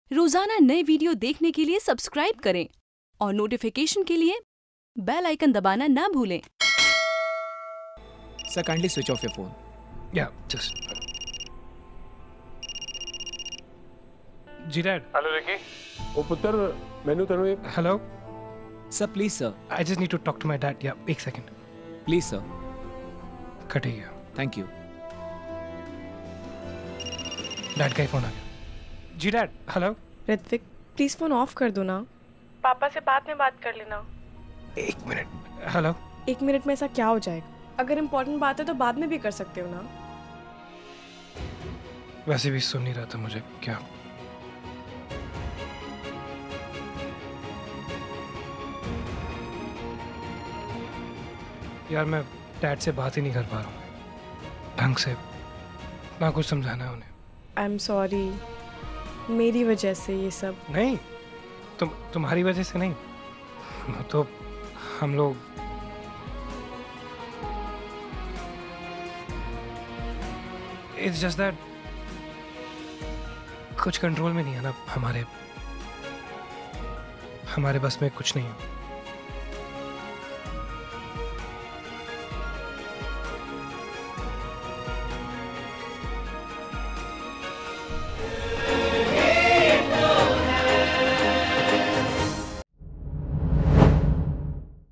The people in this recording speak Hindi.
रोजाना नए वीडियो देखने के लिए सब्सक्राइब करें और नोटिफिकेशन के लिए बेल आइकन दबाना ना भूलें। Sir, kindly switch off your phone. Yeah, just. जी डैड। Hello Ricky. ओ पुत्र, मैंने तेनों एक hello. Sir, please, sir. I just need to talk to my dad. Yeah एक सेकंड। Please, sir. कट गया। Thank you. डैड का ही फोन आ गया। जी dad. Hello. Ritvik, please phone off कर दो ना। पापा से बाद में बात कर लेना। एक मिनट। हेलो। 1 मिनट में ऐसा क्या हो जाएगा? अगर इम्पोर्टेंट बात है तो बाद में भी कर सकते हो ना। वैसे भी सुन नहीं रहा था मुझे क्या। यार मैं डैड से बात ही नहीं कर पा रहा हूँ ढंग से, ना कुछ समझाना है उन्हें। आई एम सॉरी, मेरी वजह से ये सब। नहीं, तुम्हारी वजह से नहीं, तो हम लोग इट्स जस्ट दैट कुछ कंट्रोल में नहीं है ना, हमारे बस में कुछ नहीं है।